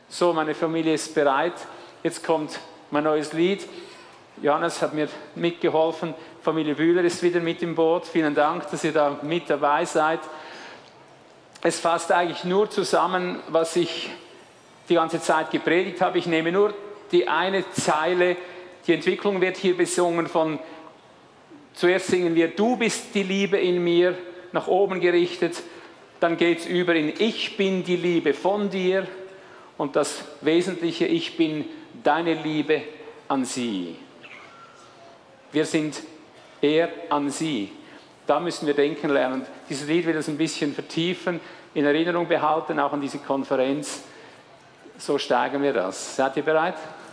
So, meine Familie ist bereit. Jetzt kommt mein neues Lied. Johannes hat mir mitgeholfen. Familie Bühler ist wieder mit im Boot. Vielen Dank, dass ihr da mit dabei seid. Es fasst eigentlich nur zusammen, was ich die ganze Zeit gepredigt habe. Ich nehme nur die eine Zeile. Die Entwicklung wird hier besungen von, zuerst singen wir, du bist die Liebe in mir, nach oben gerichtet. Dann geht es über in, ich bin die Liebe von dir. Und das Wesentliche, ich bin deine Liebe an sie. Wir sind er an sie. Da müssen wir denken lernen. Dieses Lied will das ein bisschen vertiefen, in Erinnerung behalten, auch an diese Konferenz. So steigern wir das. Seid ihr bereit?